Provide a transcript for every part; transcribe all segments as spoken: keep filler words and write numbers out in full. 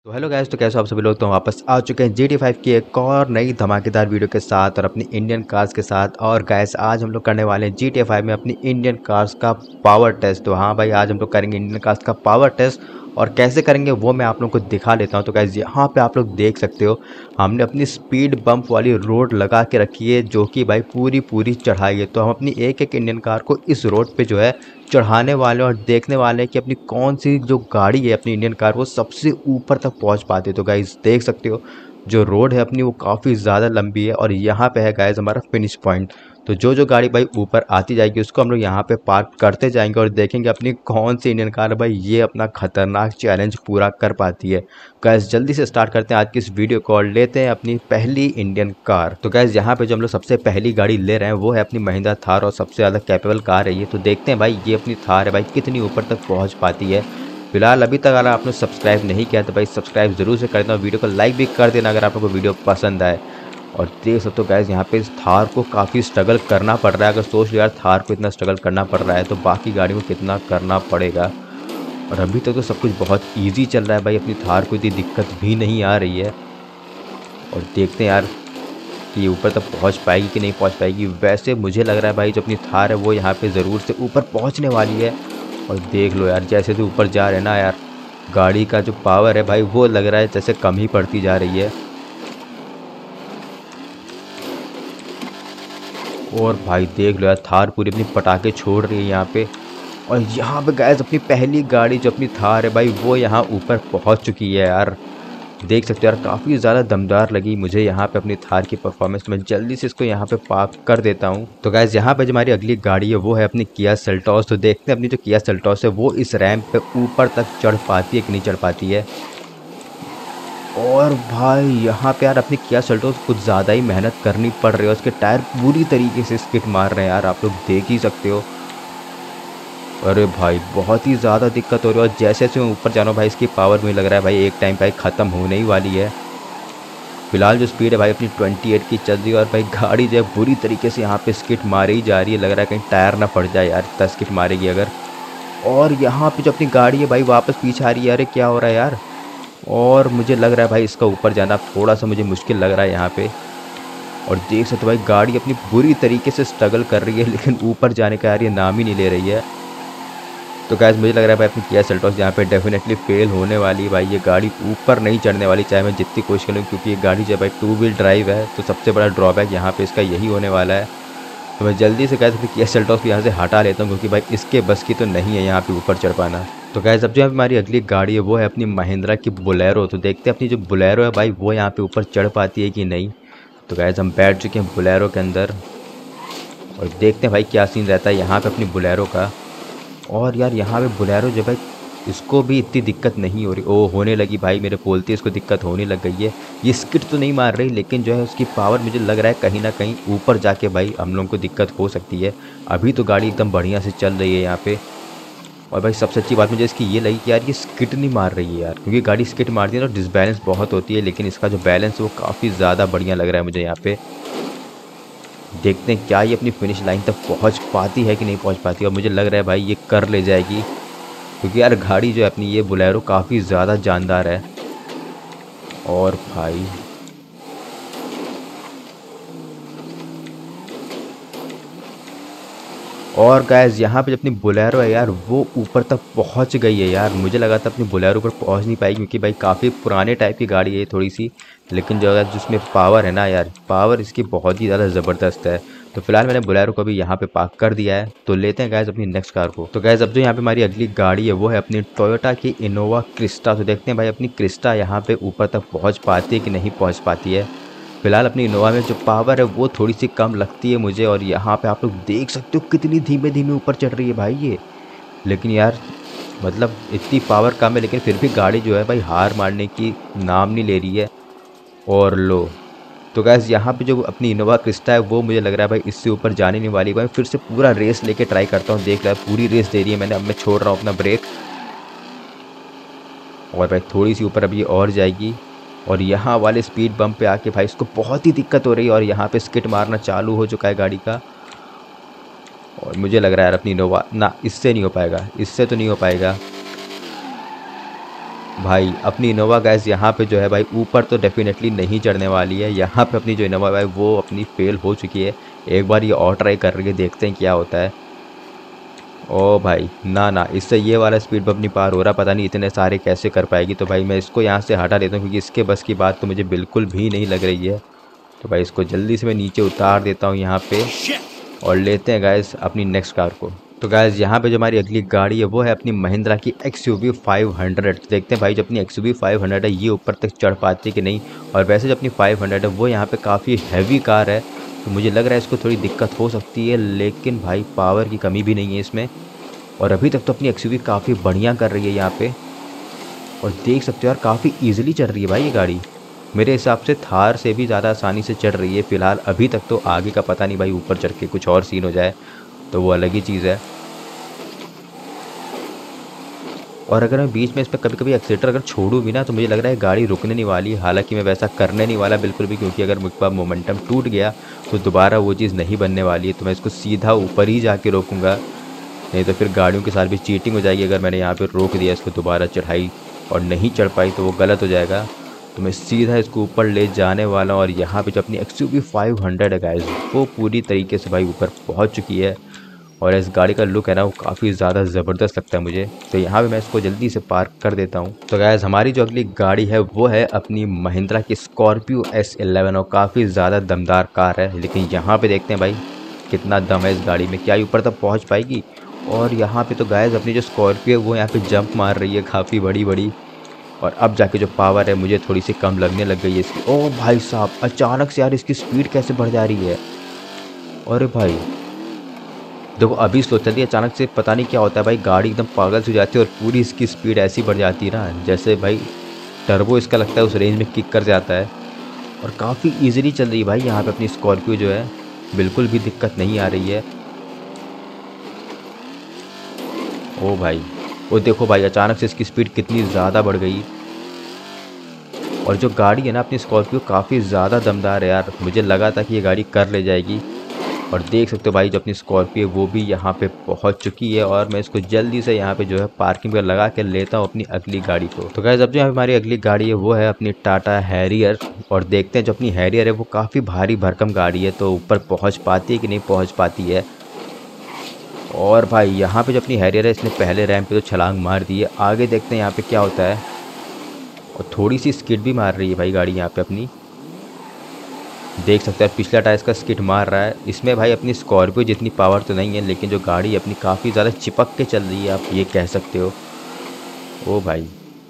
तो hello guys, तो कैसे हो आप सभी लोग। तो वापस आ चुके हैं जी टी फाइव की एक और नई धमाकेदार वीडियो के साथ और अपनी इंडियन कार्स के साथ। और गाइस आज हम लोग करने वाले हैं जी टी फाइव में अपनी इंडियन कार्स का पावर टेस्ट। तो हाँ भाई, आज हम लोग करेंगे इंडियन कार्स का पावर टेस्ट और कैसे करेंगे वो मैं आप लोगों को दिखा देता हूँ। तो गाइस यहाँ पे आप लोग देख सकते हो, हमने अपनी स्पीड बम्प वाली रोड लगा के रखी है जो कि भाई पूरी पूरी चढ़ाई है। तो हम अपनी एक एक इंडियन कार को इस रोड पे जो है चढ़ाने वाले और देखने वाले हैं कि अपनी कौन सी जो गाड़ी है अपनी इंडियन कार वो सबसे ऊपर तक पहुंच पाती है। तो गाइस देख सकते हो, जो रोड है अपनी वो काफ़ी ज़्यादा लंबी है और यहाँ पे है गाइस हमारा फिनिश पॉइंट। तो जो जो गाड़ी भाई ऊपर आती जाएगी उसको हम लोग यहाँ पे पार्क करते जाएंगे और देखेंगे अपनी कौन सी इंडियन कार भाई ये अपना खतरनाक चैलेंज पूरा कर पाती है। गाइस जल्दी से स्टार्ट करते हैं आज की इस वीडियो को और लेते हैं अपनी पहली इंडियन कार। तो गाइस यहाँ पे जो हम लोग सबसे पहली गाड़ी ले रहे हैं वो है अपनी महिंद्रा थार और सबसे ज़्यादा कैपेबल कार है ये। तो देखते हैं भाई ये अपनी थार है भाई कितनी ऊपर तक पहुँच पाती है। फिलहाल अभी तक अगर आपने सब्सक्राइब नहीं किया तो भाई सब्सक्राइब जरूर से कर देना और वीडियो को लाइक भी कर देना अगर आप लोगों को वीडियो पसंद आए। और देख सकते हो गाइस यहाँ पे इस थार को काफ़ी स्ट्रगल करना पड़ रहा है। अगर सोच लो यार थार को इतना स्ट्रगल करना पड़ रहा है तो बाकी गाड़ियों को कितना करना पड़ेगा। और अभी तक तो सब कुछ बहुत इजी चल रहा है भाई, अपनी थार को इतनी दिक्कत भी नहीं आ रही है। और देखते हैं यार कि ये ऊपर तक पहुंच पाएगी कि नहीं पहुंच पाएगी। वैसे मुझे लग रहा है भाई जो अपनी थार है वो यहाँ पे ज़रूर से ऊपर पहुंचने वाली है। और देख लो यार जैसे तो ऊपर जा रहे हैं ना यार, गाड़ी का जो पावर है भाई वो लग रहा है जैसे कम ही पड़ती जा रही है। और भाई देख लो यार थार पूरी अपनी पटाखे छोड़ रही है यहाँ पे। और यहाँ पे गैस अपनी पहली गाड़ी जो अपनी थार है भाई वो यहाँ ऊपर पहुँच चुकी है यार। देख सकते हो यार काफ़ी ज़्यादा दमदार लगी मुझे यहाँ पे अपनी थार की परफॉर्मेंस। मैं जल्दी से इसको यहाँ पे पार्क कर देता हूँ। तो गैस यहाँ पे जो हमारी अगली गाड़ी है वो है अपनी किया सेल्टॉस। तो देखते हैं अपनी जो किया सेल्टॉस है वो इस रैंप पे ऊपर तक चढ़ पाती है कि नहीं चढ़ पाती है। और भाई यहाँ पे यार अपनी किया सेल्टॉस कुछ ज़्यादा ही मेहनत करनी पड़ रही है। उसके टायर पूरी तरीके से स्किट मार रहे हैं यार, आप लोग देख ही सकते हो। अरे भाई बहुत ही ज़्यादा दिक्कत हो रही है और जैसे जैसे मैं ऊपर जा रहा हूँ भाई इसकी पावर मुझे लग रहा है भाई एक टाइम भाई ख़त्म होने ही वाली है। फिलहाल जो स्पीड है भाई अपनी अट्ठाईस की चल रही है और भाई गाड़ी जो है बुरी तरीके से यहाँ पे स्किट मारी ही जा रही है। लग रहा है कहीं टायर ना फट जाए यार, इतना स्किट मारेगी अगर। और यहाँ पे जो अपनी गाड़ी है भाई वापस पीछे आ रही है। अरे क्या हो रहा है यार। और मुझे लग रहा है भाई इसका ऊपर जाना थोड़ा सा मुझे मुश्किल लग रहा है यहाँ पे। और देख सकते हो भाई गाड़ी अपनी बुरी तरीके से स्ट्रगल कर रही है लेकिन ऊपर जाने का यार ये नाम ही नहीं ले रही है। तो गैस मुझे लग रहा है भाई अपनी किया सेल्टॉस यहाँ पे डेफिनेटली फेल होने वाली है भाई। ये गाड़ी ऊपर नहीं चढ़ने वाली चाहे मैं जितनी कोशिश करूँ, क्योंकि ये गाड़ी जो है भाई टू व्हील ड्राइव है। तो सबसे बड़ा ड्रॉबैक यहाँ पे इसका यही होने वाला है। तो मैं जल्दी से गैस अपनी किया सेल्टॉस को यहाँ से हटा लेता हूँ क्योंकि भाई इसके बस की तो नहीं है यहाँ पे ऊपर चढ़ पाना। तो गैस अब जो हमारी अगली गाड़ी है वो है अपनी महिंद्रा की बोलेरो। तो देखते हैं अपनी जो बोलेरो है भाई वो यहाँ पे ऊपर चढ़ पाती है कि नहीं। तो गैस हम बैठ चुके हैं बोलेरो के अंदर और देखते हैं भाई क्या सीन रहता है यहाँ पे अपनी बोलेरो का। और यार यहाँ पे बोलेरो जो भाई इसको भी इतनी दिक्कत नहीं हो रही। ओ होने लगी भाई, मेरे बोलते इसको दिक्कत होने लग गई है। ये स्किट तो नहीं मार रही लेकिन जो है उसकी पावर मुझे लग रहा है कहीं ना कहीं ऊपर जाके भाई हम लोगों को दिक्कत हो सकती है। अभी तो गाड़ी एकदम बढ़िया से चल रही है यहाँ पे। और भाई सबसे अच्छी बात मुझे इसकी ये लगी कि यार ये स्किट नहीं मार रही है यार, क्योंकि गाड़ी स्किट मारती है तो डिसबैलेंस बहुत होती है। लेकिन इसका जो बैलेंस है वो काफ़ी ज़्यादा बढ़िया लग रहा है मुझे यहाँ पे। देखते हैं क्या ये अपनी फिनिश लाइन तक पहुंच पाती है कि नहीं पहुंच पाती। और मुझे लग रहा है भाई ये कर ले जाएगी क्योंकि यार गाड़ी जो है अपनी ये बोलेरो काफ़ी ज़्यादा जानदार है। और भाई और गैस यहाँ पे जो अपनी बोलेरो है यार वो ऊपर तक पहुँच गई है यार। मुझे लगा था अपनी बोलेरो पर पहुँच नहीं पाएगी क्योंकि भाई काफ़ी पुराने टाइप की गाड़ी है थोड़ी सी। लेकिन जो अगर जिसमें पावर है ना यार, पावर इसकी बहुत ही ज़्यादा ज़बरदस्त है। तो फिलहाल मैंने बोलेरो को भी यहाँ पे पार्क कर दिया है। तो लेते हैं गैस अपनी नेक्स्ट कार को। तो गैस अब जो यहाँ पे हमारी अगली गाड़ी है वो है अपनी टोयोटा की इनोवा क्रिस्टा। तो देखते हैं भाई अपनी क्रिस्टा यहाँ पे ऊपर तक पहुँच पाती है कि नहीं पहुँच पाती है। फिलहाल अपनी इनोवा में जो पावर है वो थोड़ी सी कम लगती है मुझे। और यहाँ पे आप लोग देख सकते हो कितनी धीमे धीमे ऊपर चढ़ रही है भाई ये। लेकिन यार मतलब इतनी पावर कम है लेकिन फिर भी गाड़ी जो है भाई हार मारने की नाम नहीं ले रही है। और लो तो गैस यहाँ पे जो अपनी इनोवा क्रिस्टा है वो मुझे लग रहा है भाई इससे ऊपर जाने नहीं वाली। भाई फिर से पूरा रेस लेके ट्राई करता हूँ। देख रहा है पूरी रेस दे रही है मैंने। अब मैं छोड़ रहा हूँ अपना ब्रेक और भाई थोड़ी सी ऊपर अभी और जाएगी। और यहाँ वाले स्पीड बम्प पे आके भाई इसको बहुत ही दिक्कत हो रही है और यहाँ पे स्किट मारना चालू हो चुका है गाड़ी का। और मुझे लग रहा है यार अपनी इनोवा ना इससे नहीं हो पाएगा, इससे तो नहीं हो पाएगा। भाई अपनी इनोवा गैस यहाँ पे जो है भाई ऊपर तो डेफिनेटली नहीं चढ़ने वाली है। यहाँ पे अपनी जो इनोवा भाई वो अपनी फेल हो चुकी है। एक बार ये और ट्राई कर रही है, देखते हैं क्या होता है। ओ भाई ना ना, इससे ये वाला स्पीड बम्प नहीं पार हो रहा, पता नहीं इतने सारे कैसे कर पाएगी। तो भाई मैं इसको यहाँ से हटा देता हूँ क्योंकि इसके बस की बात तो मुझे बिल्कुल भी नहीं लग रही है। तो भाई इसको जल्दी से मैं नीचे उतार देता हूँ यहाँ पे और लेते हैं गाइस अपनी नेक्स्ट कार को। तो गाइस यहाँ पे जो हमारी अगली गाड़ी है वो है अपनी महिंद्रा की X U V five hundred. देखते हैं भाई जो अपनी X U V five hundred है ये ऊपर तक चढ़ पाती है कि नहीं। और वैसे जो अपनी फाइव हंड्रेड है वो यहाँ पे काफ़ी हैवी कार है, तो मुझे लग रहा है इसको थोड़ी दिक्कत हो सकती है, लेकिन भाई पावर की कमी भी नहीं है इसमें। और अभी तक तो अपनी एक्स यू वी काफ़ी बढ़िया कर रही है यहाँ पे, और देख सकते हो यार काफ़ी ईजिली चल रही है भाई ये गाड़ी। मेरे हिसाब से थार से भी ज़्यादा आसानी से चढ़ रही है फ़िलहाल अभी तक। तो आगे का पता नहीं भाई, ऊपर चढ़ के कुछ और सीन हो जाए तो वो अलग ही चीज़ है। और अगर मैं बीच में इस पर कभी कभी एक्सीटर अगर छोड़ूँ भी ना तो मुझे लग रहा है गाड़ी रुकने नहीं वाली। हालांकि मैं वैसा करने नहीं वाला बिल्कुल भी, क्योंकि अगर मुझ पर मोमेंटम टूट गया तो दोबारा वो चीज़ नहीं बनने वाली है। तो मैं इसको सीधा ऊपर ही जाके रोकूँगा, नहीं तो फिर गाड़ियों के साथ भी चीटिंग हो जाएगी। अगर मैंने यहाँ पर रोक दिया इसको दोबारा चढ़ाई और नहीं चढ़ पाई तो वो गलत हो जाएगा। तो मैं सीधा इसको ऊपर ले जाने वाला हूँ। और यहाँ पे जो अपनी X U V five hundred है गाइस वो पूरी तरीके से भाई ऊपर पहुँच चुकी है। और इस गाड़ी का लुक है ना वो काफ़ी ज़्यादा ज़बरदस्त लगता है मुझे। तो यहाँ पे मैं इसको जल्दी से पार्क कर देता हूँ। तो गाइस हमारी जो अगली गाड़ी है वो है अपनी महिंद्रा की स्कॉर्पियो एस इलेवन, और काफ़ी ज़्यादा दमदार कार है। लेकिन यहाँ पे देखते हैं भाई कितना दम है इस गाड़ी में, क्या ये ऊपर तक पहुँच पाएगी। और यहाँ पे तो गाइस अपनी जो स्कॉर्पियो है वो यहाँ पे जंप मार रही है काफ़ी बड़ी बड़ी, और अब जाके जो पावर है मुझे थोड़ी सी कम लगने लग गई है इसकी। ओ भाई साहब अचानक से यार इसकी स्पीड कैसे बढ़ जा रही है। अरे भाई देखो अभी स्लो चल रही है, अचानक से पता नहीं क्या होता है भाई, गाड़ी एकदम पागल से हो जाती है और पूरी इसकी स्पीड ऐसी बढ़ जाती है ना जैसे भाई टर्बो इसका लगता है उस रेंज में किक कर जाता है। और काफ़ी ईजिली चल रही है भाई यहाँ पे अपनी स्कॉर्पियो जो है, बिल्कुल भी दिक्कत नहीं आ रही है। ओ भाई वो देखो भाई अचानक से इसकी स्पीड कितनी ज़्यादा बढ़ गई। और जो गाड़ी है ना अपनी स्कॉर्पियो काफ़ी ज़्यादा दमदार है यार, मुझे लगा था कि ये गाड़ी कर ले जाएगी। और देख सकते हो भाई जो अपनी स्कॉर्पियो वो भी यहाँ पे पहुँच चुकी है। और मैं इसको जल्दी से यहाँ पे जो है पार्किंग पर लगा के लेता हूँ अपनी अगली गाड़ी को। तो गाइस अब जो यहाँ हमारी अगली गाड़ी है वो है अपनी टाटा हैरियर। और देखते हैं जो अपनी हैरियर है वो काफ़ी भारी भरकम गाड़ी है, तो ऊपर पहुँच पाती है कि नहीं पहुँच पाती है। और भाई यहाँ पे जो अपनी हैरियर है इसने पहले रैंप पे तो छलांग मार दी है। आगे देखते हैं यहाँ पे क्या होता है। और थोड़ी सी स्किड भी मार रही है भाई गाड़ी यहाँ पे अपनी, देख सकते हैं पिछला टायर इसका स्किड मार रहा है। इसमें भाई अपनी स्कॉर्पियो जितनी पावर तो नहीं है, लेकिन जो गाड़ी अपनी काफ़ी ज़्यादा चिपक के चल रही है, आप ये कह सकते हो। ओ भाई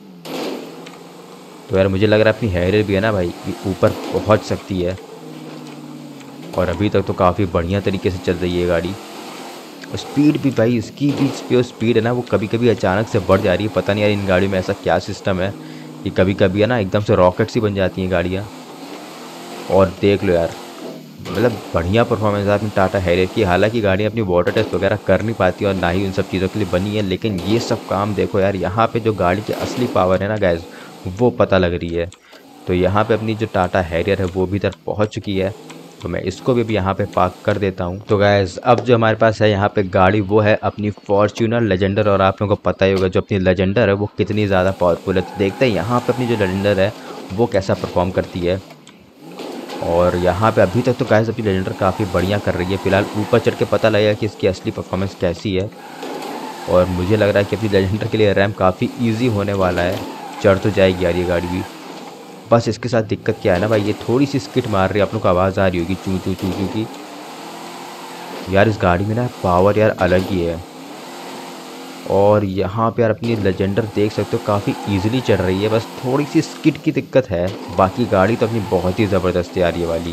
तो यार मुझे लग रहा है अपनी हैरियर भी है ना भाई ऊपर पहुंच सकती है। और अभी तक तो काफ़ी बढ़िया तरीके से चल रही है गाड़ी। और स्पीड भी भाई इसकी भी जो स्पीड है ना वो कभी कभी अचानक से बढ़ जा रही है। पता नहीं यार इन गाड़ियों में ऐसा क्या सिस्टम है कि कभी कभी है ना एकदम से रॉकेट सी बन जाती हैं गाड़ियाँ। और देख लो यार मतलब बढ़िया परफॉर्मेंस है अपनी टाटा हैरियर की। हालांकि गाड़ियाँ अपनी वाटर टेस्ट वगैरह कर नहीं पाती और ना ही उन सब चीज़ों के लिए बनी है, लेकिन ये सब काम देखो यार यहाँ पे जो गाड़ी की असली पावर है ना गैस वो पता लग रही है। तो यहाँ पे अपनी जो टाटा हैरियर है वो भी इधर पहुँच चुकी है, तो मैं इसको भी, भी यहाँ पे पार्क कर देता हूँ। तो गैस अब जो हमारे पास है यहाँ पे गाड़ी वो है अपनी फॉर्च्यूनर लेजेंडर। और आप लोगों को पता ही होगा जो अपनी लेजेंडर है वो कितनी ज़्यादा पावरफुल है। तो देखते हैं यहाँ पे अपनी जो लेजेंडर है वो कैसा परफॉर्म करती है। और यहाँ पे अभी तक तो गैस अपनी लेजेंडर काफ़ी बढ़िया कर रही है। फिलहाल ऊपर चढ़ के पता लगेगा कि इसकी असली परफॉर्मेंस कैसी है। और मुझे लग रहा है कि अपनी लेजेंडर के लिए रैम काफ़ी ईजी होने वाला है, चढ़ तो जाएगी यार ये गाड़ी भी। बस इसके साथ दिक्कत क्या है ना भाई, ये थोड़ी सी स्किट मार रही है, आप लोग को आवाज़ आ रही होगी चू चू चू चू की। यार इस गाड़ी में ना पावर यार अलग ही है। और यहाँ पे यार अपनी लेजेंडर देख सकते हो काफ़ी इजीली चढ़ रही है, बस थोड़ी सी स्किट की दिक्कत है। बाकी गाड़ी तो अपनी बहुत ही ज़बरदस्त है यार ये वाली।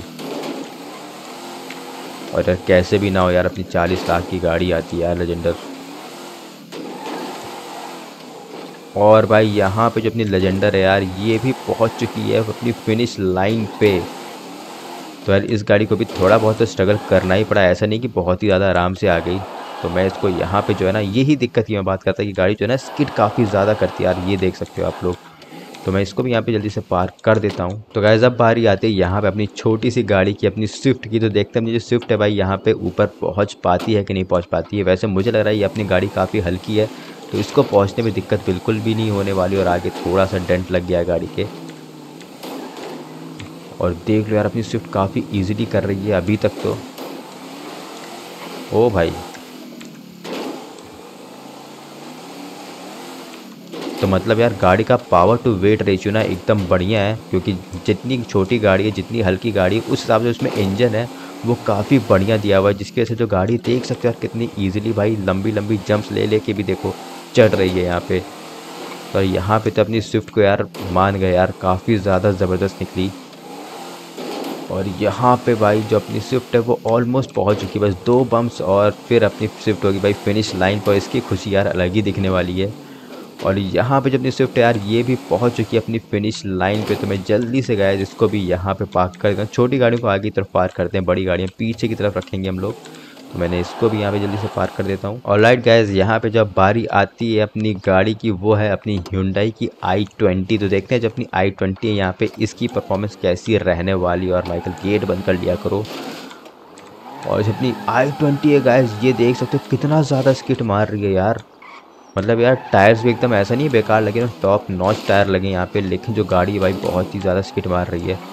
और यार कैसे भी ना हो यार अपनी चालीस लाख की गाड़ी आती है यार लेजेंडर। और भाई यहाँ पे जो अपनी लेजेंडर है यार ये भी पहुँच चुकी है अपनी फिनिश लाइन पे। तो यार इस गाड़ी को भी थोड़ा बहुत तो स्ट्रगल करना ही पड़ा, ऐसा नहीं कि बहुत ही ज़्यादा आराम से आ गई। तो मैं इसको यहाँ पे जो है ना यही दिक्कत की मैं बात करता कि गाड़ी जो है ना स्किड काफ़ी ज़्यादा करती है यार, ये देख सकते हो आप लोग। तो मैं इसको भी यहाँ पे जल्दी से पार्क कर देता हूँ। तो गाइस अब बारी आती है यहाँ पे अपनी छोटी सी गाड़ी की, अपनी स्विफ्ट की। तो देखते हैं जो स्विफ्ट है भाई यहाँ पे ऊपर पहुँच पाती है कि नहीं पहुँच पाती है। वैसे मुझे लग रहा है ये अपनी गाड़ी काफ़ी हल्की है, तो इसको पहुंचने में दिक्कत बिल्कुल भी नहीं होने वाली। और आगे थोड़ा सा डेंट लग गया है गाड़ी के। और देख लो यार अपनी स्विफ्ट काफ़ी इजीली कर रही है अभी तक तो। ओ भाई, तो मतलब यार गाड़ी का पावर टू वेट रेशियो ना एकदम बढ़िया है, क्योंकि जितनी छोटी गाड़ी है, जितनी हल्की गाड़ी है, उस हिसाब से उसमें इंजन है वो काफ़ी बढ़िया दिया हुआ है, जिसकी वजह से जो गाड़ी देख सकते हो यार कितनी इजीली भाई लंबी लंबी जंप्स ले लेके भी देखो चढ़ रही है यहाँ पे। तो यहाँ पे तो अपनी स्विफ्ट को यार मान गए यार, काफ़ी ज़्यादा ज़बरदस्त निकली। और यहाँ पे भाई जो अपनी स्विफ्ट है वो ऑलमोस्ट पहुँच चुकी है, बस दो बम्प्स और फिर अपनी स्विफ्ट होगी भाई फिनिश लाइन पर। इसकी खुशी यार अलग ही दिखने वाली है। और यहाँ पे जब अपनी स्विफ्ट यार ये भी पहुँच चुकी है अपनी फिनिश लाइन पे, तो मैं जल्दी से गया जिसको भी यहाँ पे पार्क कर देता हूँ। छोटी गाड़ियों को आगे की तरफ पार्क करते हैं, बड़ी गाड़ियाँ पीछे की तरफ रखेंगे हम लोग। तो मैंने इसको भी यहाँ पे जल्दी से पार्क कर देता हूँ। और लाइट गाइस, यहाँ पे जब बारी आती है अपनी गाड़ी की, वो है अपनी Hyundai की आई ट्वेंटी। तो देखते हैं जब अपनी आई ट्वेंटी है यहाँ पे इसकी परफॉर्मेंस कैसी रहने वाली। और माइकल गेट बंद कर लिया करो। और जब अपनी आई ट्वेंटी है गाइस, ये देख सकते हो कितना ज़्यादा स्किट मार रही है यार। मतलब यार टायर्स भी एकदम ऐसा नहीं बेकार लगे ना, टॉप नॉच टायर लगे यहाँ पे, लेकिन जो गाड़ी है भाई बहुत ही ज़्यादा स्किट मार रही है।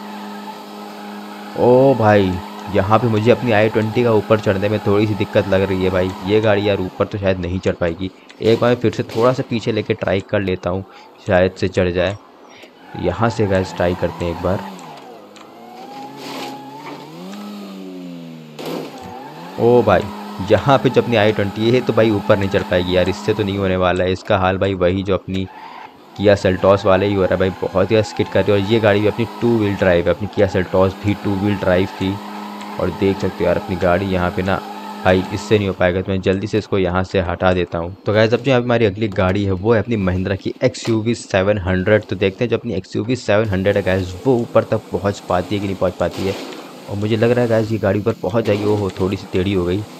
ओ भाई, यहाँ पे मुझे अपनी आई ट्वेंटी का ऊपर चढ़ने में थोड़ी सी दिक्कत लग रही है भाई। ये गाड़ी यार ऊपर तो शायद नहीं चढ़ पाएगी। एक बार फिर से थोड़ा सा पीछे लेके ट्राई कर लेता हूँ, शायद से चढ़ जाए। यहाँ से गाइस ट्राई करते हैं एक बार। ओ भाई, यहाँ पे जो अपनी आई ट्वेंटी है तो भाई ऊपर नहीं चढ़ पाएगी यार, इससे तो नहीं होने वाला है। इसका हाल भाई वही जो अपनी किया सेल्टॉस वाले ही हो रहा है भाई, बहुत ही स्किट कर रही है। और ये गाड़ी भी अपनी टू व्हील ड्राइव है, अपनी किया सेल्टॉस भी टू व्हील ड्राइव थी। और देख सकते हो यार अपनी गाड़ी यहाँ पे ना भाई इससे नहीं हो पाएगा, तो मैं जल्दी से इसको यहाँ से हटा देता हूँ। तो गाइस अब जो हमारी अगली गाड़ी है वो है अपनी महिंद्रा की X U V seven hundred. तो देखते हैं जो अपनी X U V seven hundred है गाइस, वो ऊपर तक पहुँच पाती है कि नहीं पहुँच पाती है। और मुझे लग रहा है गाइस ये गाड़ी ऊपर पहुँच जाएगी। वो थोड़ी सी टेढ़ी हो गई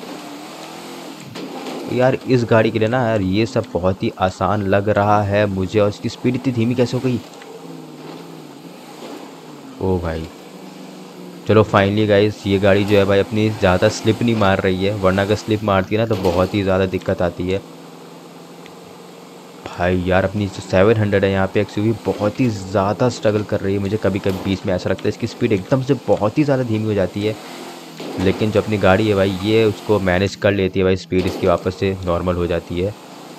यार इस गाड़ी के लिए ना यार, ये सब बहुत ही आसान लग रहा है मुझे। और इसकी स्पीड इतनी धीमी कैसे हो गई। ओ भाई, चलो फाइनली गाइस ये गाड़ी जो है भाई अपनी ज़्यादा स्लिप नहीं मार रही है, वरना अगर स्लिप मारती है ना तो बहुत ही ज़्यादा दिक्कत आती है भाई। यार अपनी जो सेवन हंड्रेड है यहाँ पे एक्सयूवी बहुत ही ज़्यादा स्ट्रगल कर रही है। मुझे कभी कभी बीच में ऐसा लगता है इसकी स्पीड एकदम से बहुत ही ज़्यादा धीमी हो जाती है, लेकिन जो अपनी गाड़ी है भाई ये उसको मैनेज कर लेती है भाई, स्पीड इसकी वापस से नॉर्मल हो जाती है।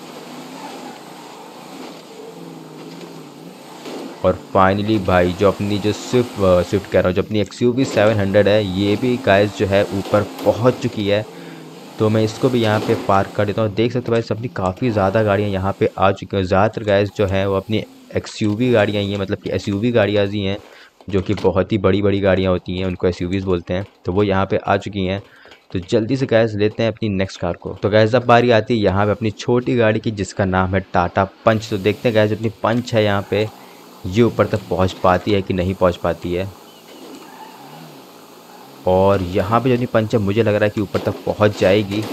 और फाइनली भाई जो अपनी जो स्विफ्ट स्विफ्ट कह रहा हूँ जो अपनी X U V seven hundred है, ये भी गाइस जो है ऊपर पहुँच चुकी है। तो मैं इसको भी यहाँ पे पार्क कर देता हूँ। देख सकते हो भाई अपनी काफ़ी ज़्यादा गाड़ियाँ यहाँ पे आ चुकी हैं। ज़्यादातर गाइस जो है वो अपनी एक्स यू वी गाड़ियाँ ही हैं, मतलब कि एस यू वी गाड़ियाँ ही हैं, जो कि बहुत ही बड़ी बड़ी गाड़ियाँ होती हैं, उनको एस यू वीज़ बोलते हैं। तो वो यहाँ पे आ चुकी हैं। तो जल्दी से गैस लेते हैं अपनी नेक्स्ट कार को। तो गैस अब बारी आती है यहाँ पे अपनी छोटी गाड़ी की, जिसका नाम है टाटा पंच। तो देखते हैं गैस अपनी पंच है यहाँ पे ये ऊपर तक पहुँच पाती है कि नहीं पहुँच पाती है। और यहाँ पे जो अपनी पंच है मुझे लग रहा है कि ऊपर तक पहुँच जाएगी।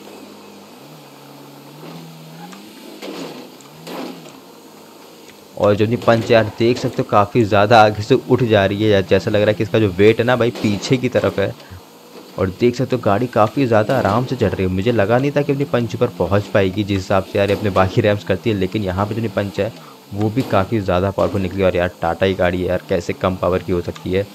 और जो अपनी पंच यार देख सकते हो काफ़ी ज़्यादा आगे से उठ जा रही है यार, जैसा लग रहा है कि इसका जो वेट है ना भाई पीछे की तरफ है। और देख सकते हो गाड़ी काफ़ी ज़्यादा आराम से चढ़ रही है। मुझे लगा नहीं था कि अपनी पंच पर पहुंच पाएगी जिस हिसाब से यार अपने बाकी रैम्स करती है, लेकिन यहाँ पे जो अपनी पंच है वो भी काफ़ी ज़्यादा पावरफुल निकली। और यार टाटा ही गाड़ी है यार, कैसे कम पावर की हो सकती है।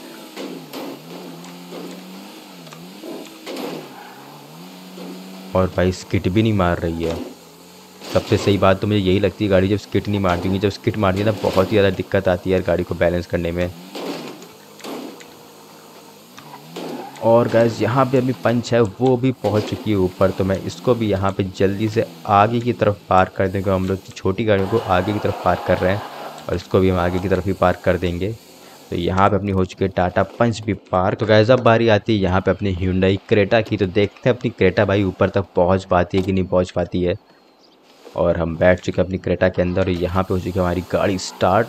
और भाई स्किट भी नहीं मार रही है। सबसे सही बात तो मुझे यही लगती है, गाड़ी जब स्किट नहीं मारती है, जब स्किट मारती है ना बहुत ही ज़्यादा दिक्कत आती है यार गाड़ी को बैलेंस करने में। और गैस यहाँ पे अभी पंच है वो भी पहुँच चुकी है ऊपर। तो मैं इसको भी यहाँ पे जल्दी से आगे की तरफ पार्क कर देंगे। हम लोग की छोटी गाड़ियों को आगे की तरफ पार्क कर रहे हैं, और इसको भी हम आगे की तरफ ही पार्क कर देंगे। तो यहाँ पे अपनी हो चुकी है टाटा पंच भी पार्क। तो गैस अब बारी आती है यहाँ पे अपनी Hyundai क्रेटा की। तो देखते हैं अपनी क्रेटा भाई ऊपर तक पहुँच पाती है कि नहीं पहुँच पाती है। और हम बैठ चुके हैं अपनी क्रेटा के अंदर, और यहाँ पे हो चुकी है हमारी गाड़ी स्टार्ट।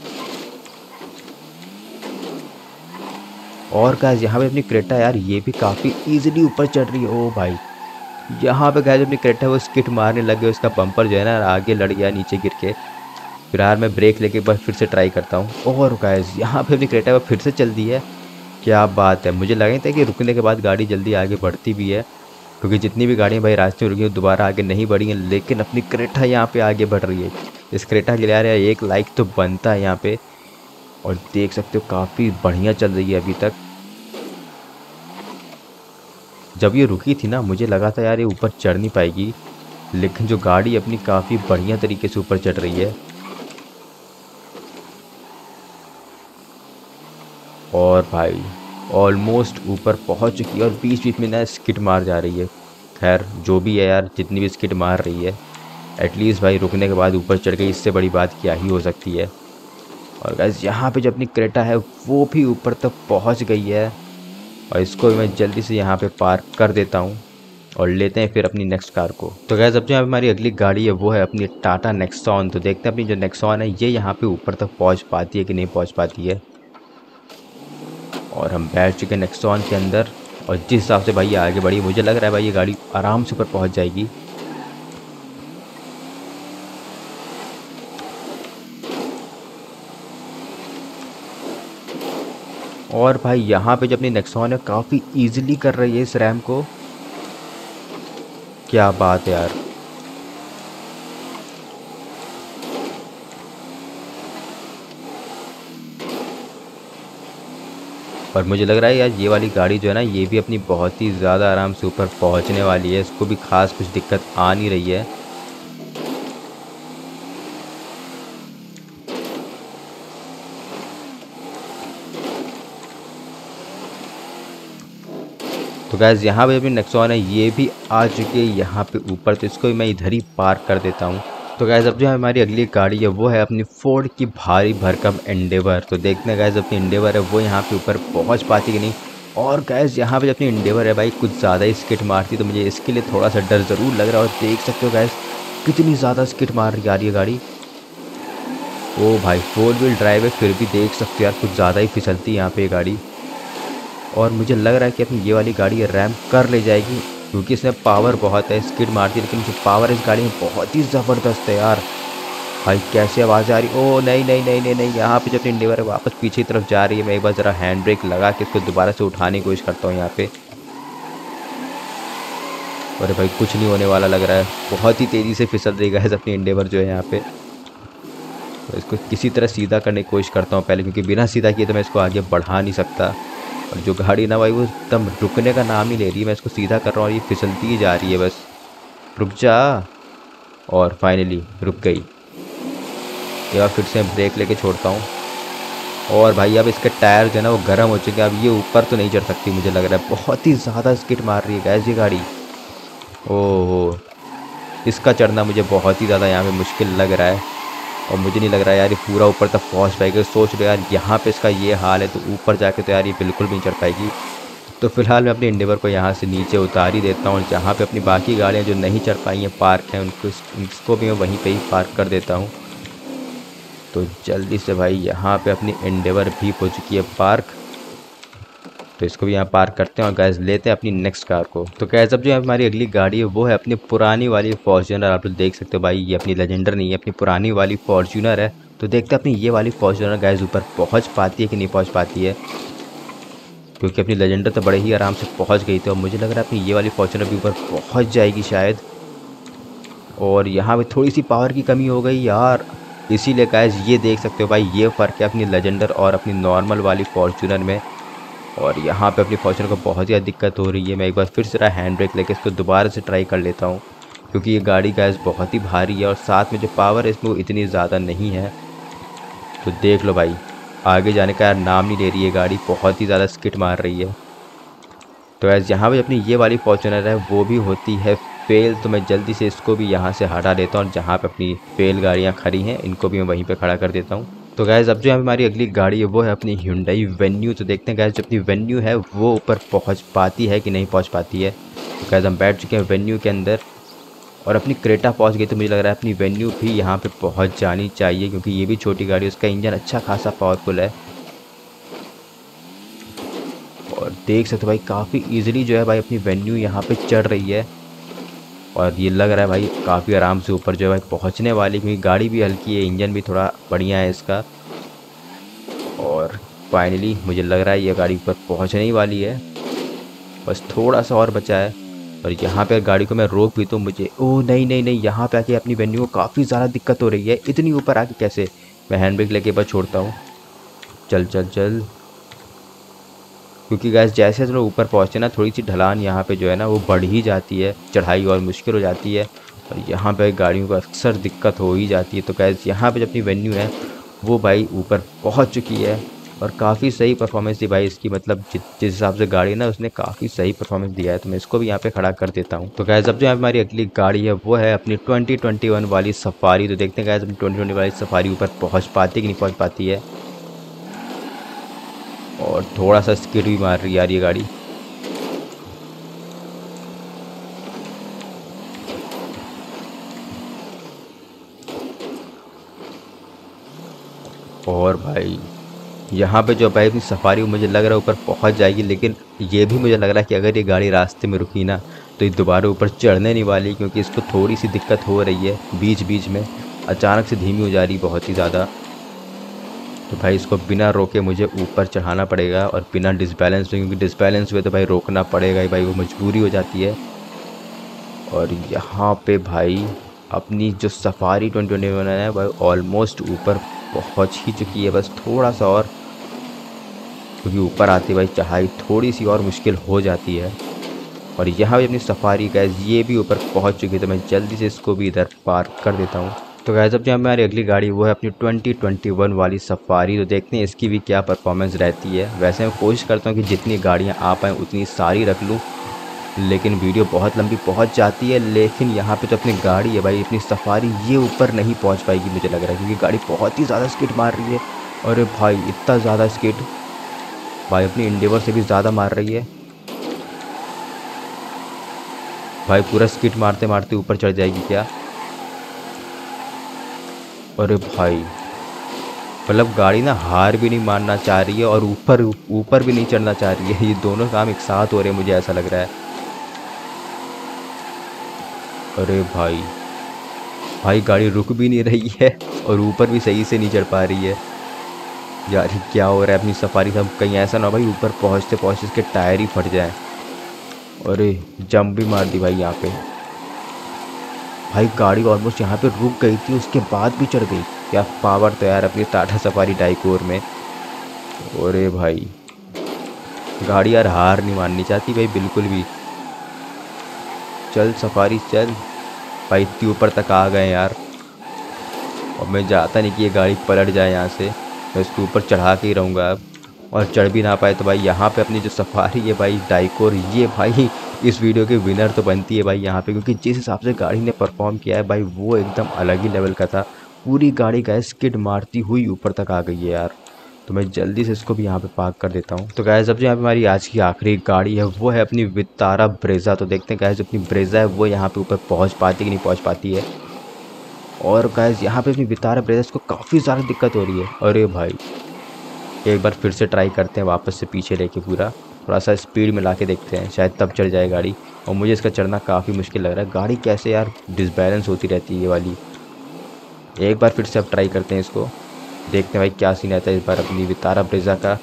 और गाइस यहाँ पे अपनी क्रेटा यार ये भी काफ़ी इजीली ऊपर चढ़ रही है। ओ भाई, यहाँ पे गाइस अपनी क्रेटा वो स्किट मारने लगे, उसका बम्पर जो है ना आगे लड़ गया नीचे गिर के। फिर यार मैं ब्रेक लेके बस फिर से ट्राई करता हूँ। और गाइस यहाँ पे अपनी क्रेटा वो फिर से चल दी है। क्या बात है, मुझे लगा था कि रुकने के बाद गाड़ी जल्दी आगे बढ़ती भी है, क्योंकि जितनी भी गाड़ियाँ भाई रास्ते में रुकी हैं दोबारा आगे नहीं बढ़ी हैं, लेकिन अपनी क्रेटा यहाँ पे आगे बढ़ रही है। इस क्रेटा के लिए यार एक लाइक तो बनता है यहाँ पे। और देख सकते हो काफ़ी बढ़िया चल रही है अभी तक। जब ये रुकी थी ना मुझे लगा था यार ये ऊपर चढ़ नहीं पाएगी, लेकिन जो गाड़ी अपनी काफ़ी बढ़िया तरीके से ऊपर चढ़ रही है। और भाई ऑलमोस्ट ऊपर पहुंच चुकी है और बीच बीच में ना स्किड मार जा रही है। खैर जो भी है यार, जितनी भी स्किड मार रही है एटलीस्ट भाई रुकने के बाद ऊपर चढ़ गई, इससे बड़ी बात क्या ही हो सकती है। और गाइस यहाँ पे जो अपनी क्रेटा है वो भी ऊपर तक पहुंच गई है, और इसको भी मैं जल्दी से यहाँ पे पार्क कर देता हूँ और लेते हैं फिर अपनी नेक्स्ट कार को। तो गाइस अब जो हमारी अगली गाड़ी है वो है अपनी टाटा नेक्सॉन। तो देखते हैं अपनी जो नेक्सॉन है ये यहाँ पे ऊपर तक पहुँच पाती है कि नहीं पहुँच पाती है। और हम बैठ चुके हैं नेक्सॉन के अंदर, और जिस हिसाब से भाई ये आगे बढ़ी मुझे लग रहा है भाई ये गाड़ी आराम से ऊपर पहुँच जाएगी। और भाई यहाँ पे जो अपनी नेक्सॉन है काफ़ी इजीली कर रही है इस रैम को। क्या बात है यार। और मुझे लग रहा है यार ये वाली गाड़ी जो है ना ये भी अपनी बहुत ही ज़्यादा आराम से ऊपर पहुंचने वाली है, इसको भी खास कुछ दिक्कत आ नहीं रही है। तो गैस यहाँ पे अपनी नेक्सॉन है ये भी आ चुकी है यहाँ पे ऊपर, तो इसको भी मैं इधर ही पार्क कर देता हूँ। तो गैस अब जो हमारी अगली गाड़ी है वो है अपनी फोर्ड की भारी भरकम एंडेवर। तो देखते हैं गैस अपनी एंडेवर है वो यहाँ पे ऊपर पहुँच पाती कि नहीं। और गैस यहाँ पे अपनी एंडेवर है भाई कुछ ज़्यादा ही स्किट मारती, तो मुझे इसके लिए थोड़ा सा डर ज़रूर लग रहा है। और देख सकते हो गैस कितनी ज़्यादा स्किट मार रही आ रही है गाड़ी। ओ भाई फोर व्हील ड्राइव है फिर भी देख सकते हो यार कुछ ज़्यादा ही फिसलती है यहाँ पे गाड़ी। और मुझे लग रहा है कि अपनी ये वाली गाड़ी रैम कर ले जाएगी, क्योंकि इसमें पावर बहुत है, स्किड मारती है लेकिन जो पावर इस गाड़ी में बहुत ही ज़बरदस्त है यार। भाई कैसे आवाज़ आ रही, ओ नहीं नहीं नहीं नहीं नहीं यहाँ पे जो अपनी एंडेवर है वापस पीछे की तरफ जा रही है। मैं एक बार ज़रा हैंड ब्रेक लगा के इसको दोबारा से उठाने की कोशिश करता हूँ यहाँ पे। अरे भाई कुछ नहीं होने वाला लग रहा है, बहुत ही तेज़ी से फिसल रही है अपनी एंडेवर जो है यहाँ पे। तो इसको किसी तरह सीधा करने की कोशिश करता हूँ पहले, क्योंकि बिना सीधा किए तो मैं इसको आगे बढ़ा नहीं सकता। और जो गाड़ी ना भाई वो एकदम रुकने का नाम ही ले रही है, मैं इसको सीधा कर रहा हूँ और ये फिसलती ही जा रही है बस। रुक जा। और फाइनली रुक गई। एक बार फिर से ब्रेक लेके छोड़ता हूँ। और भाई अब इसके टायर जो है ना वो गर्म हो चुके हैं, अब ये ऊपर तो नहीं चढ़ सकती मुझे लग रहा है, बहुत ही ज़्यादा स्किड मार रही है गैस ये गाड़ी। ओह इसका चढ़ना मुझे बहुत ही ज़्यादा यहाँ पे मुश्किल लग रहा है, और मुझे नहीं लग रहा है यार ये पूरा ऊपर तक पहुँच पाएगी। सोच लो यार यहाँ पे इसका ये हाल है तो ऊपर जाके तो यार ये बिल्कुल भी नहीं चढ़ पाएगी। तो फिलहाल मैं अपनी एंडेवर को यहाँ से नीचे उतार ही देता हूँ, और जहाँ पे अपनी बाकी गाड़ियाँ जो नहीं चढ़ पाई हैं पार्क हैं उनको इसको भी मैं वहीं पे ही पार्क कर देता हूँ। तो जल्दी से भाई यहाँ पे अपनी एंडेवर भी हो चुकी है पार्क, तो इसको भी यहाँ पार्क करते हैं और गैस लेते हैं अपनी नेक्स्ट कार को। तो गैस अब जो हमारी अगली गाड़ी है वो है अपनी पुरानी वाली फॉर्च्यूनर। आप लोग देख सकते हो भाई ये अपनी लेजेंडर नहीं है, अपनी पुरानी वाली फॉर्च्यूनर है। तो देखते हैं अपनी ये वाली फॉर्च्यूनर गैस ऊपर पहुँच पाती है कि नहीं पहुँच पाती है, क्योंकि अपनी लेजेंडर तो बड़े ही आराम से पहुँच गई थी और मुझे लग रहा है अपनी ये वाली फॉर्च्यूनर भी ऊपर पहुँच जाएगी शायद। और यहाँ पर थोड़ी सी पावर की कमी हो गई यार, इसीलिए गैस ये देख सकते हो भाई ये फ़र्क है अपनी लेजेंडर और अपनी नॉर्मल वाली फॉर्च्यूनर में। और यहाँ पे अपनी फॉर्च्यूनर को बहुत ज़्यादा दिक्कत हो रही है। मैं एक बार फिर से हैंड ब्रेक लेके इसको दोबारा से ट्राई कर लेता हूँ, क्योंकि ये गाड़ी गैस बहुत ही भारी है और साथ में जो पावर है इसमें वो इतनी ज़्यादा नहीं है। तो देख लो भाई आगे जाने का यार नाम नहीं ले रही है गाड़ी, बहुत ही ज़्यादा स्किट मार रही है। तो गैस यहाँ पर अपनी ये वाली फॉर्च्यूनर है वो भी होती है फेल, तो मैं जल्दी से इसको भी यहाँ से हटा देता हूँ। जहाँ पे अपनी फेल गाड़ियाँ खड़ी हैं इनको भी मैं वहीं पे खड़ा कर देता हूँ। तो गैस अब जो हमारी अगली गाड़ी है वो है अपनी Hyundai वेन्यू। तो देखते हैं गैस जो अपनी वेन्यू है वो ऊपर पहुँच पाती है कि नहीं पहुँच पाती है। तो गैस हम बैठ चुके हैं वेन्यू के अंदर, और अपनी क्रेटा पहुँच गई, तो मुझे लग रहा है अपनी वेन्यू भी यहाँ पर पहुँच जानी चाहिए, क्योंकि ये भी छोटी गाड़ी, उसका इंजन अच्छा खासा पावरफुल है। और देख सकते हो भाई काफ़ी ईजिली जो है भाई अपनी वेन्यू यहाँ पे चढ़ रही है, और ये लग रहा है भाई काफ़ी आराम से ऊपर जो है भाई पहुँचने वाली, क्योंकि गाड़ी भी हल्की है, इंजन भी थोड़ा बढ़िया है इसका। और फाइनली मुझे लग रहा है ये गाड़ी ऊपर पहुँचने ही वाली है, बस थोड़ा सा और बचा है। और यहाँ पे गाड़ी को मैं रोक भी तो मुझे ओ नहीं नहीं नहीं यहाँ पे आके अपनी वेन्यू को काफ़ी ज़्यादा दिक्कत हो रही है। इतनी ऊपर आके कैसे? मैं हैंड ब्रेक लेके बस छोड़ता हूँ। चल चल चल, क्योंकि गैस जैसे जैसे लोग ऊपर पहुँचते ना थोड़ी सी ढलान यहाँ पे जो है ना वो बढ़ ही जाती है, चढ़ाई और मुश्किल हो जाती है और यहाँ पे गाड़ियों को अक्सर दिक्कत हो ही जाती है। तो गैस यहाँ पे जो अपनी वेन्यू है वो भाई ऊपर पहुँच चुकी है और काफ़ी सही परफॉर्मेंस थी भाई इसकी, मतलब जिस जिस हिसाब से गाड़ी ना उसने काफ़ी सही परफॉर्मेंस दिया है। तो मैं इसको भी यहाँ पे खड़ा कर देता हूँ। तो गैस अब जो हमारी अगली गाड़ी है वो है अपनी ट्वेंटी ट्वेंटी वन वाली सफारी। तो देखते हैं गैस अपनी ट्वेंटी ट्वेंटी वाली सफारी ऊपर पहुँच पाती कि नहीं पहुँच पाती है। और थोड़ा सा स्किड भी मार रही है यार ये गाड़ी। और भाई यहाँ पे जो भाई अपनी सफारी मुझे लग रहा है ऊपर पहुँच जाएगी, लेकिन ये भी मुझे लग रहा है कि अगर ये गाड़ी रास्ते में रुकी ना तो ये दोबारा ऊपर चढ़ने नहीं वाली, क्योंकि इसको थोड़ी सी दिक्कत हो रही है बीच बीच में, अचानक से धीमी हो जा रही बहुत ही ज़्यादा। तो भाई इसको बिना रोके मुझे ऊपर चढ़ाना पड़ेगा और बिना डिसबैलेंस हुए, क्योंकि डिसबैलेंस हुए तो भाई रोकना पड़ेगा ही भाई, वो मजबूरी हो जाती है। और यहाँ पे भाई अपनी जो सफारी ट्वेंटी ट्वेंटी वन है भाई ऑलमोस्ट ऊपर पहुँच ही चुकी है, बस थोड़ा सा और, क्योंकि ऊपर आती भाई चढ़ाई थोड़ी सी और मुश्किल हो जाती है। और यहाँ भी अपनी सफारी गैस ये भी ऊपर पहुँच चुकी है, तो मैं जल्दी से इसको भी इधर पार कर देता हूँ। तो गैस अब जो हमारी अगली गाड़ी वो है अपनी ट्वेंटी ट्वेंटी वन वाली सफारी। तो देखते हैं इसकी भी क्या परफॉर्मेंस रहती है। वैसे मैं कोशिश करता हूँ कि जितनी गाड़ियाँ आ पाएँ उतनी सारी रख लूँ, लेकिन वीडियो बहुत लंबी पहुंच जाती है। लेकिन यहाँ पे जो अपनी गाड़ी है भाई अपनी सफारी ये ऊपर नहीं पहुंच पाएगी मुझे लग रहा है, क्योंकि गाड़ी बहुत ही ज़्यादा स्किड मार रही है। अरे भाई इतना ज़्यादा स्किड भाई अपनी इंडिवर से भी ज़्यादा मार रही है भाई, पूरा स्किड मारते मारते ऊपर चढ़ जाएगी क्या? अरे भाई मतलब गाड़ी ना हार भी नहीं मानना चाह रही है और ऊपर ऊपर भी नहीं चढ़ना चाह रही है। ये दोनों काम एक साथ हो रहे हैं मुझे ऐसा लग रहा है। अरे भाई भाई गाड़ी रुक भी नहीं रही है और ऊपर भी सही से नहीं चढ़ पा रही है यार, ये क्या हो रहा है अपनी सफारी से? कहीं ऐसा ना हो भाई ऊपर पहुंचते पहुंचते इसके टायर ही फट जाए। अरे जंप भी मार दी भाई यहाँ पे भाई, गाड़ी ऑलमोस्ट यहाँ पे रुक गई थी उसके बाद भी चढ़ गई। क्या पावर तो यार अपनी टाटा सफारी डाइकोर में। अरे भाई गाड़ी यार हार नहीं माननी चाहती भाई बिल्कुल भी। चल सफारी चल भाई, इतनी ऊपर तक आ गए यार। और मैं चाहता नहीं कि ये गाड़ी पलट जाए यहाँ से, मैं इसके ऊपर चढ़ा के ही रहूँगा अब। और चढ़ भी ना पाए तो भाई यहाँ पे अपनी जो सफारी है भाई डाइकोर, ये भाई इस वीडियो के विनर तो बनती है भाई यहाँ पे, क्योंकि जिस हिसाब से गाड़ी ने परफॉर्म किया है भाई वो एकदम अलग ही लेवल का था। पूरी गाड़ी गैस स्किड मारती हुई ऊपर तक आ गई है यार। तो मैं जल्दी से इसको भी यहाँ पे पार्क कर देता हूँ। तो गैस अब जो यहाँ पे हमारी आज की आखिरी गाड़ी है वो है अपनी वितारा ब्रेजा। तो देखते हैं गैस अपनी ब्रेजा है वो यहाँ पे ऊपर पहुँच पाती कि नहीं पहुँच पाती है। और गैस यहाँ पे अपनी वितारा ब्रेजा को काफ़ी ज़्यादा दिक्कत हो रही है। अरे भाई एक बार फिर से ट्राई करते हैं वापस से पीछे लेके, पूरा थोड़ा सा स्पीड में ला के देखते हैं, शायद तब चढ़ जाए गाड़ी। और मुझे इसका चढ़ना काफ़ी मुश्किल लग रहा है, गाड़ी कैसे यार डिसबैलेंस होती रहती है ये वाली। एक बार फिर से अब ट्राई करते हैं इसको, देखते हैं भाई क्या सीन आता है इस बार अपनी वितारा ब्रेजा का।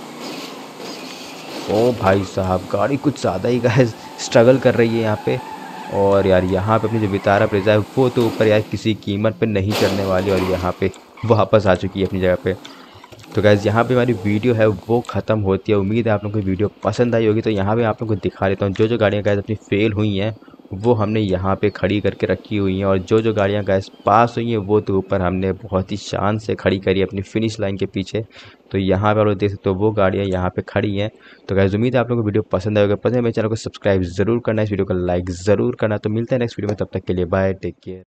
ओ भाई साहब गाड़ी कुछ ज़्यादा ही गैस स्ट्रगल कर रही है यहाँ पे। और यार यहाँ पे अपनी जो वितारा ब्रेजा है वो तो ऊपर यार किसी कीमत पे नहीं चढ़ने वाली, और यहाँ पे वापस आ चुकी है अपनी जगह पे। तो गैस यहाँ पे हमारी वीडियो है वो ख़त्म होती है। उम्मीद है आप लोगों को वीडियो पसंद आई होगी। तो यहाँ पे आप लोगों को दिखा देता हूँ जो जो गाड़ियाँ गैस अपनी फेल हुई हैं वो हमने यहाँ पे खड़ी करके रखी हुई हैं, और जो जो गाड़ियाँ गैस पास हुई हैं वो तो ऊपर हमने बहुत ही शान से खड़ी करी अपनी फिनिश लाइन के पीछे। तो यहाँ पे आप लोग देख सकते हो वो गाड़ियाँ यहाँ पे खड़ी हैं। तो गैस उम्मीद है आप लोगों को वीडियो पसंद आएगा। पसंद है मेरे चैनल को सब्सक्राइब जरूर करना, इस वीडियो को लाइक ज़रूर करना। तो मिलते हैं नेक्स्ट वीडियो में, तब तक के लिए बाय, टेक केयर।